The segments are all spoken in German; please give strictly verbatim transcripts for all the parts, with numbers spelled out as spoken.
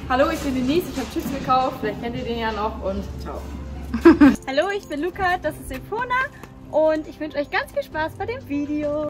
Hallo, ich bin Denise, ich habe Chips gekauft, vielleicht kennt ihr den ja noch und ciao. Hallo, ich bin Luca, das ist Epona und ich wünsche euch ganz viel Spaß bei dem Video.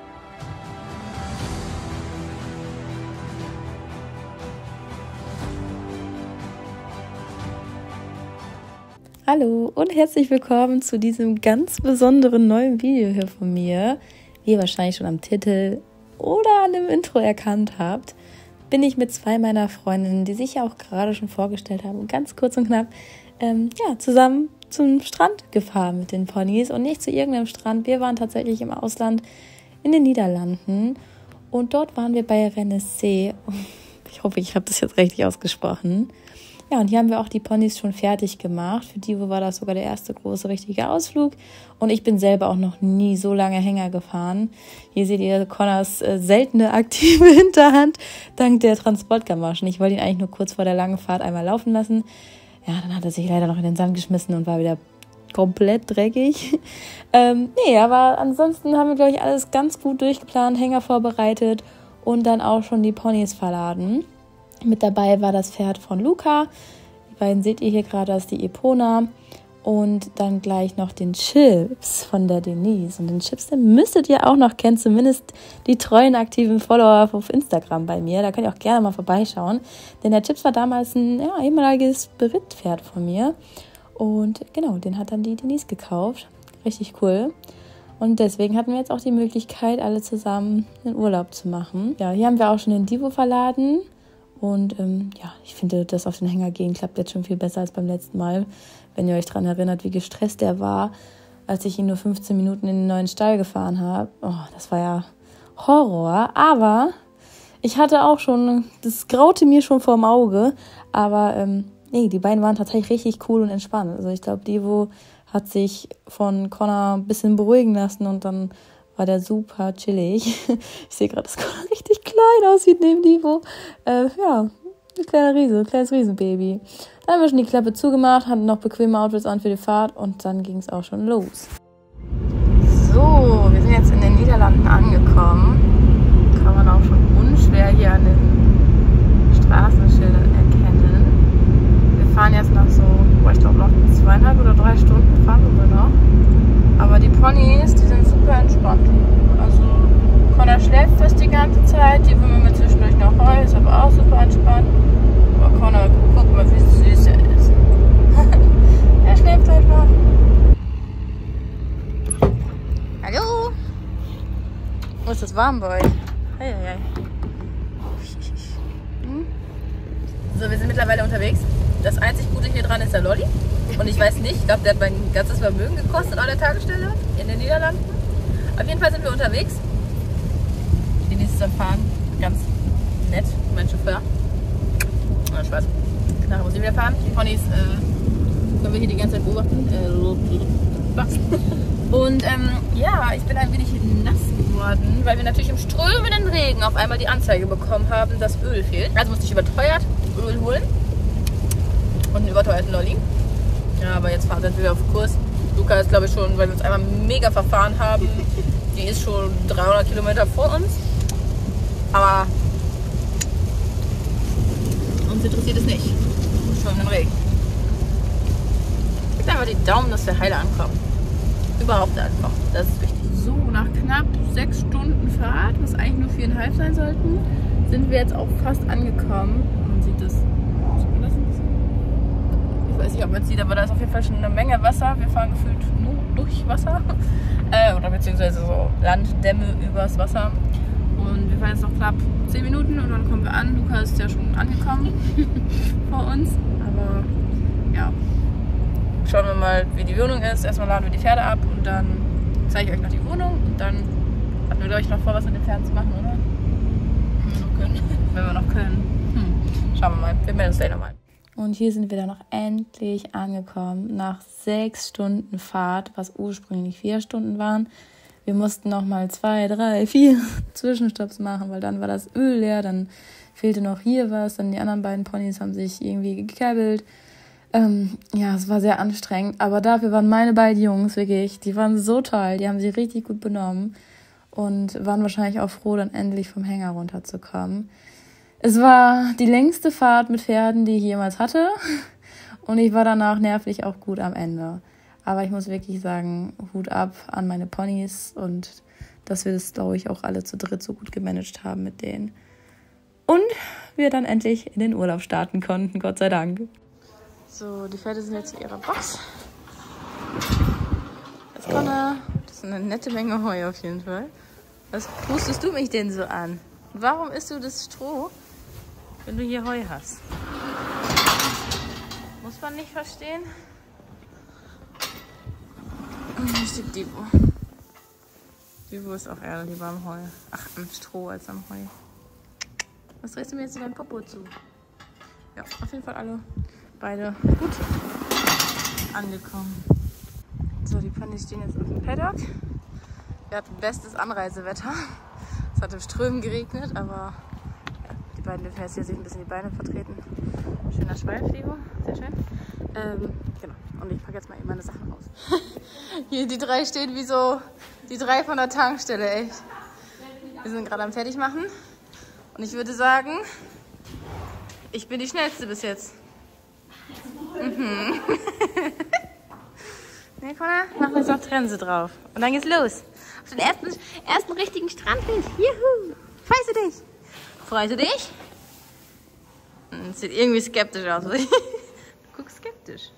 Hallo und herzlich willkommen zu diesem ganz besonderen neuen Video hier von mir. Wie ihr wahrscheinlich schon am Titel oder an dem Intro erkannt habt, bin ich mit zwei meiner Freundinnen, die sich ja auch gerade schon vorgestellt haben, ganz kurz und knapp, ähm, ja, zusammen zum Strand gefahren mit den Ponys und nicht zu irgendeinem Strand. Wir waren tatsächlich im Ausland in den Niederlanden und dort waren wir bei Rennes. Ich hoffe, ich habe das jetzt richtig ausgesprochen. Ja, und hier haben wir auch die Ponys schon fertig gemacht. Für die war das sogar der erste große richtige Ausflug. Und ich bin selber auch noch nie so lange Hänger gefahren. Hier seht ihr Connors äh, seltene aktive Hinterhand dank der Transportgamaschen. Ich wollte ihn eigentlich nur kurz vor der langen Fahrt einmal laufen lassen. Ja, dann hat er sich leider noch in den Sand geschmissen und war wieder komplett dreckig. ähm, nee, aber ansonsten haben wir, glaube ich, alles ganz gut durchgeplant, Hänger vorbereitet und dann auch schon die Ponys verladen. Mit dabei war das Pferd von Luca. Die beiden seht ihr hier gerade, das ist die Epona. Und dann gleich noch den Chips von der Denise. Und den Chips, den müsstet ihr auch noch kennen, zumindest die treuen, aktiven Follower auf Instagram bei mir. Da könnt ihr auch gerne mal vorbeischauen. Denn der Chips war damals ein ja, ehemaliges Berittpferd von mir. Und genau, den hat dann die Denise gekauft. Richtig cool. Und deswegen hatten wir jetzt auch die Möglichkeit, alle zusammen einen Urlaub zu machen. Ja, hier haben wir auch schon den Divo verladen. Und ähm, ja, ich finde, das auf den Hänger gehen klappt jetzt schon viel besser als beim letzten Mal. Wenn ihr euch daran erinnert, wie gestresst der war, als ich ihn nur fünfzehn Minuten in den neuen Stall gefahren habe. Oh, das war ja Horror. Aber ich hatte auch schon, das graute mir schon vorm Auge. Aber ähm, nee, die beiden waren tatsächlich richtig cool und entspannt. Also ich glaube, Divo hat sich von Connor ein bisschen beruhigen lassen und dann war der super chillig. Ich sehe gerade, dass Connor richtig klein aussieht neben Divo. Äh, ja, ein kleiner Riese, ein kleines Riesenbaby. Dann haben wir schon die Klappe zugemacht, hatten noch bequeme Outfits an für die Fahrt und dann ging es auch schon los. So, wir sind jetzt in den Niederlanden angekommen. Kann man auch schon unschwer hier an den Straßenschildern erkennen. Wir fahren jetzt noch so, ich glaube noch zweieinhalb oder drei Stunden fahren wir noch. Aber die Ponys, die sind super entspannt. Also Connor schläft fast die ganze Zeit, die wollen wir zwischendurch noch heulen, ist aber auch super entspannt. Aber Connor, guck mal, wie süß er ist. Er schläft einfach. Hallo? Oh, ist das warm bei euch? Hei, hei, hei. Hm? So, wir sind mittlerweile unterwegs. Das einzig Gute hier dran ist der Lolli. Und ich weiß nicht, ich glaube, der hat mein ganzes Vermögen gekostet an der Tankstelle in den Niederlanden. Auf jeden Fall sind wir unterwegs. Die nächste am Fahren, ganz nett, mein Chauffeur. Na, Spaß. Nachher muss ich wieder fahren. Die Ponys äh, können wir hier die ganze Zeit beobachten. Äh, Und ähm, ja, ich bin ein wenig nass geworden, weil wir natürlich im strömenden Regen auf einmal die Anzeige bekommen haben, dass Öl fehlt. Also musste ich überteuert Öl holen und einen überteuerten Lolli. Ja, aber jetzt fahren wir wieder auf Kurs. Luca ist, glaube ich, schon, weil wir uns einmal mega verfahren haben. Die ist schon dreihundert Kilometer vor uns. Aber uns interessiert es nicht. Schon im Regen. Gib einfach die Daumen, dass wir heile ankommen. Überhaupt ankommen. Das ist wichtig. So, nach knapp sechs Stunden Fahrt, was eigentlich nur viereinhalb sein sollten, sind wir jetzt auch fast angekommen. Man sieht das. Ich weiß nicht, ob man es sieht, aber da ist auf jeden Fall schon eine Menge Wasser. Wir fahren gefühlt nur durch Wasser. Äh, oder beziehungsweise so Landdämme übers Wasser. Und wir fahren jetzt noch knapp zehn Minuten und dann kommen wir an. Luca ist ja schon angekommen vor uns. Aber ja, schauen wir mal, wie die Wohnung ist. Erstmal laden wir die Pferde ab und dann zeige ich euch noch die Wohnung. Und dann hatten wir, glaube ich, noch vor, was mit den Pferden zu machen, oder? Wenn wir noch können. Wenn wir noch können. Hm. Schauen wir mal. Wir melden uns gleich nochmal. Und hier sind wir dann noch endlich angekommen, nach sechs Stunden Fahrt, was ursprünglich vier Stunden waren. Wir mussten noch mal zwei, drei, vier Zwischenstopps machen, weil dann war das Öl leer, dann fehlte noch hier was, dann die anderen beiden Ponys haben sich irgendwie gekebbelt. Ähm, ja, es war sehr anstrengend, aber dafür waren meine beiden Jungs wirklich, die waren so toll, die haben sich richtig gut benommen und waren wahrscheinlich auch froh, dann endlich vom Hänger runterzukommen. Es war die längste Fahrt mit Pferden, die ich jemals hatte. Und ich war danach nervlich auch gut am Ende. Aber ich muss wirklich sagen, Hut ab an meine Ponys und dass wir das, glaube ich, auch alle zu dritt so gut gemanagt haben mit denen. Und wir dann endlich in den Urlaub starten konnten, Gott sei Dank. So, die Pferde sind jetzt in ihrer Box. Jetzt kommt er. Das ist eine nette Menge Heu auf jeden Fall. Was pustest du mich denn so an? Warum isst du das Stroh, wenn du hier Heu hast? Muss man nicht verstehen. Hier steht Divo. Divo ist auch eher lieber am Heu. Ach, am Stroh als am Heu. Was drehst du mir jetzt in dein Popo zu? Ja, auf jeden Fall alle beide gut angekommen. So, die Ponys stehen jetzt auf dem Paddock. Wir hatten bestes Anreisewetter. Es hat im Strömen geregnet, aber ja, die beiden dürfen jetzt hier sich ein bisschen die Beine vertreten. Schöner Schweif, sehr schön. Ähm, genau, und ich packe jetzt mal eben meine Sachen aus. Hier, die drei stehen wie so, die drei von der Tankstelle, echt. Wir sind gerade am Fertigmachen. Und ich würde sagen, ich bin die Schnellste bis jetzt. Mhm. Ne, Connor, machen wir jetzt noch Trense drauf. Und dann geht's los. Auf den ersten, ersten richtigen Strandbild. Juhu! Freust du dich? Freust du dich? Das sieht irgendwie skeptisch aus. Du guckst skeptisch.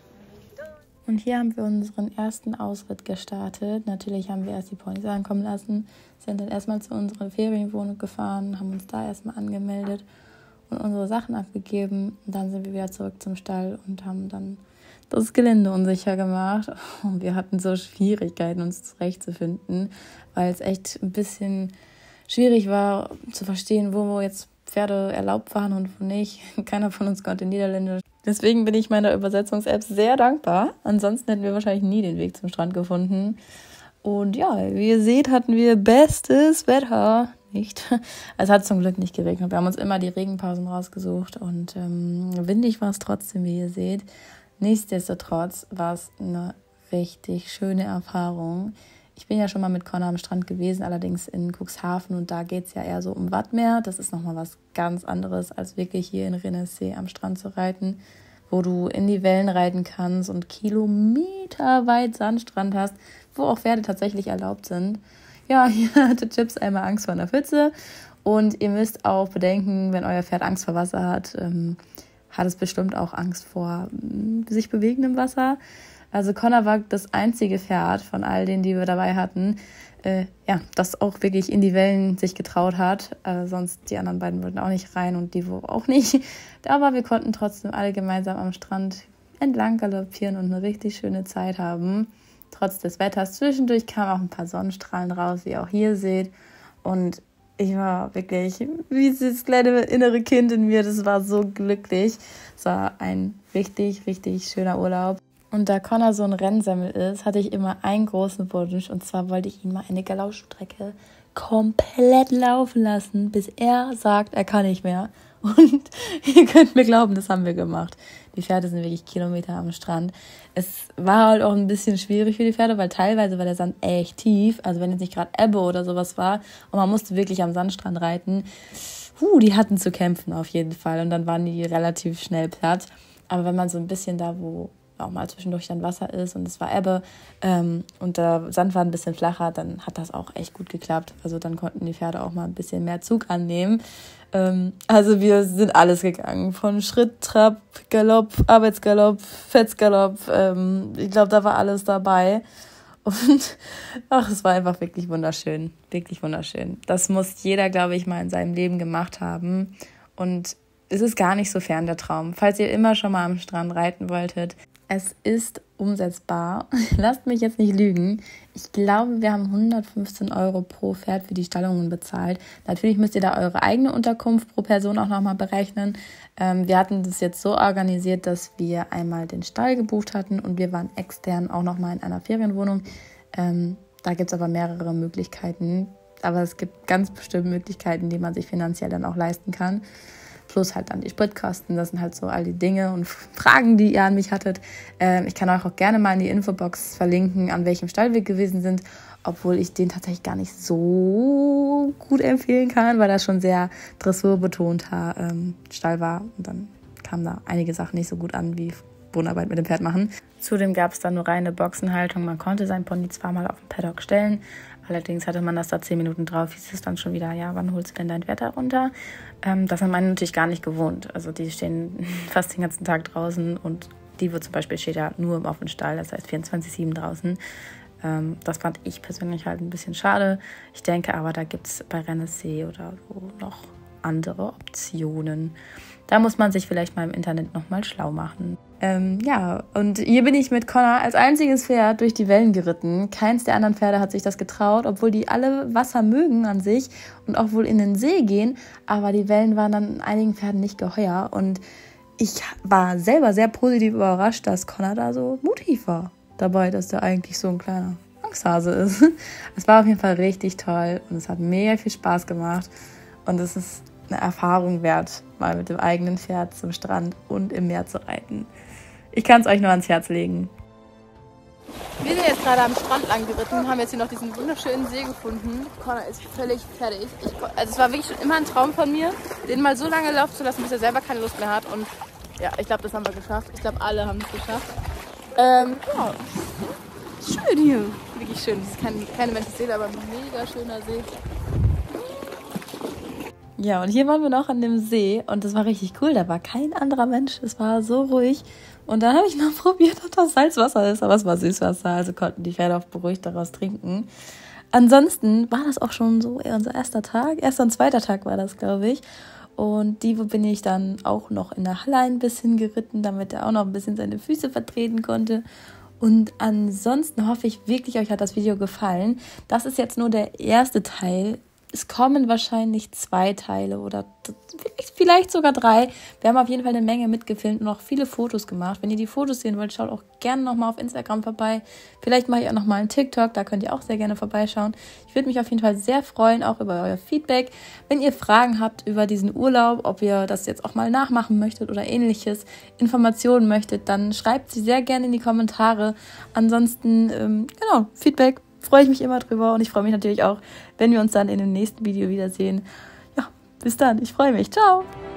Und hier haben wir unseren ersten Ausritt gestartet. Natürlich haben wir erst die Ponys ankommen lassen, sind dann erstmal zu unserer Ferienwohnung gefahren, haben uns da erstmal angemeldet und unsere Sachen abgegeben. Und dann sind wir wieder zurück zum Stall und haben dann das Gelände unsicher gemacht. Und wir hatten so Schwierigkeiten, uns zurechtzufinden, weil es echt ein bisschen schwierig war zu verstehen, wo jetzt Pferde erlaubt waren und wo nicht. Keiner von uns konnte Niederländisch. Deswegen bin ich meiner Übersetzungs-App sehr dankbar. Ansonsten hätten wir wahrscheinlich nie den Weg zum Strand gefunden. Und ja, wie ihr seht, hatten wir bestes Wetter. Nicht. Es hat zum Glück nicht geregnet. Wir haben uns immer die Regenpausen rausgesucht und ähm, windig war es trotzdem, wie ihr seht. Nichtsdestotrotz war es eine richtig schöne Erfahrung. Ich bin ja schon mal mit Connor am Strand gewesen, allerdings in Cuxhaven, und da geht es ja eher so um Wattmeer. Das ist nochmal was ganz anderes, als wirklich hier in Renessé am Strand zu reiten, wo du in die Wellen reiten kannst und kilometerweit Sandstrand hast, wo auch Pferde tatsächlich erlaubt sind. Ja, hier hatte Chips einmal Angst vor einer Pfütze, und ihr müsst auch bedenken, wenn euer Pferd Angst vor Wasser hat, ähm, hat es bestimmt auch Angst vor äh, sich bewegendem Wasser. Also Connor war das einzige Pferd von all denen, die wir dabei hatten, äh, ja, das auch wirklich in die Wellen sich getraut hat. Äh, sonst die anderen beiden wollten auch nicht rein und die auch nicht. Aber wir konnten trotzdem alle gemeinsam am Strand entlang galoppieren und eine richtig schöne Zeit haben. Trotz des Wetters. Zwischendurch kamen auch ein paar Sonnenstrahlen raus, wie ihr auch hier seht. Und ich war wirklich, wie das kleine innere Kind in mir, das war so glücklich. Es war ein richtig, richtig schöner Urlaub. Und da Connor so ein Rennsemmel ist, hatte ich immer einen großen Wunsch. Und zwar wollte ich ihn mal eine Galoppstrecke komplett laufen lassen, bis er sagt, er kann nicht mehr. Und ihr könnt mir glauben, das haben wir gemacht. Die Pferde sind wirklich Kilometer am Strand. Es war halt auch ein bisschen schwierig für die Pferde, weil teilweise war der Sand echt tief. Also wenn jetzt nicht gerade Ebbe oder sowas war und man musste wirklich am Sandstrand reiten, huh, die hatten zu kämpfen auf jeden Fall. Und dann waren die relativ schnell platt. Aber wenn man so ein bisschen da, wo auch mal zwischendurch dann Wasser ist und es war Ebbe ähm, und der Sand war ein bisschen flacher, dann hat das auch echt gut geklappt. Also dann konnten die Pferde auch mal ein bisschen mehr Zug annehmen. Ähm, also wir sind alles gegangen, von Schritt, Trab, Galopp, Arbeitsgalopp, Fetzgalopp. Ähm, ich glaube, da war alles dabei. Und ach, es war einfach wirklich wunderschön, wirklich wunderschön. Das muss jeder, glaube ich, mal in seinem Leben gemacht haben. Und es ist gar nicht so fern, der Traum. Falls ihr immer schon mal am Strand reiten wolltet, es ist umsetzbar. Lasst mich jetzt nicht lügen. Ich glaube, wir haben hundertfünfzehn Euro pro Pferd für die Stallungen bezahlt. Natürlich müsst ihr da eure eigene Unterkunft pro Person auch nochmal berechnen. Ähm, wir hatten das jetzt so organisiert, dass wir einmal den Stall gebucht hatten und wir waren extern auch nochmal in einer Ferienwohnung. Ähm, da gibt es aber mehrere Möglichkeiten. Aber es gibt ganz bestimmte Möglichkeiten, die man sich finanziell dann auch leisten kann. Plus halt dann die Spritkosten, das sind halt so all die Dinge und Fragen, die ihr an mich hattet. Ähm, ich kann euch auch gerne mal in die Infobox verlinken, an welchem Stall wir gewesen sind obwohl ich den tatsächlich gar nicht so gut empfehlen kann, weil das schon sehr dressurbetonter ähm, Stall war. Und dann kamen da einige Sachen nicht so gut an, wie Bodenarbeit mit dem Pferd machen. Zudem gab es dann nur reine Boxenhaltung. Man konnte sein Pony zweimal auf den Paddock stellen. Allerdings hatte man das da zehn Minuten drauf, hieß es dann schon wieder, ja, wann holst du denn dein Pferd da runter? Ähm, das haben meine natürlich gar nicht gewohnt. Also die stehen fast den ganzen Tag draußen und die wird zum Beispiel steht ja nur im offenen Stall, das heißt vierundzwanzig sieben draußen. Ähm, das fand ich persönlich halt ein bisschen schade. Ich denke aber, da gibt es bei Renessé oder so noch andere Optionen. Da muss man sich vielleicht mal im Internet nochmal schlau machen. Ähm, ja, und hier bin ich mit Connor als einziges Pferd durch die Wellen geritten. Keins der anderen Pferde hat sich das getraut, obwohl die alle Wasser mögen an sich und auch wohl in den See gehen. Aber die Wellen waren dann einigen Pferden nicht geheuer. Und ich war selber sehr positiv überrascht, dass Connor da so mutig war dabei, dass der eigentlich so ein kleiner Angsthase ist. Es war auf jeden Fall richtig toll und es hat mega viel Spaß gemacht. Und es ist eine Erfahrung wert, mal mit dem eigenen Pferd zum Strand und im Meer zu reiten. Ich kann es euch nur ans Herz legen. Wir sind jetzt gerade am Strand lang geritten und haben jetzt hier noch diesen wunderschönen See gefunden. Connor ist völlig fertig. Ich, also es war wirklich schon immer ein Traum von mir, den mal so lange laufen zu lassen, bis er selber keine Lust mehr hat. Und ja, ich glaube, das haben wir geschafft. Ich glaube, alle haben es geschafft. Ähm, ja, schön hier. Wirklich schön. Das ist kein, keine menschliche Seele, aber ein mega schöner See. Ja, und hier waren wir noch an dem See und das war richtig cool. Da war kein anderer Mensch. Es war so ruhig. Und dann habe ich mal probiert, ob das Salzwasser ist. Aber es war Süßwasser, also konnten die Pferde auch beruhigt daraus trinken. Ansonsten war das auch schon so unser erster Tag. Erster und zweiter Tag war das, glaube ich. Und die bin ich dann auch noch in der Halle ein bisschen geritten, damit er auch noch ein bisschen seine Füße vertreten konnte. Und ansonsten hoffe ich wirklich, euch hat das Video gefallen. Das ist jetzt nur der erste Teil. Es kommen wahrscheinlich zwei Teile oder vielleicht sogar drei. Wir haben auf jeden Fall eine Menge mitgefilmt und auch viele Fotos gemacht. Wenn ihr die Fotos sehen wollt, schaut auch gerne nochmal auf Instagram vorbei. Vielleicht mache ich auch nochmal einen TikTok, da könnt ihr auch sehr gerne vorbeischauen. Ich würde mich auf jeden Fall sehr freuen, auch über euer Feedback. Wenn ihr Fragen habt über diesen Urlaub, ob ihr das jetzt auch mal nachmachen möchtet oder ähnliches, Informationen möchtet, dann schreibt sie sehr gerne in die Kommentare. Ansonsten, ähm, genau, Feedback. Freue ich mich immer drüber und ich freue mich natürlich auch, wenn wir uns dann in dem nächsten Video wiedersehen. Ja, bis dann. Ich freue mich. Ciao.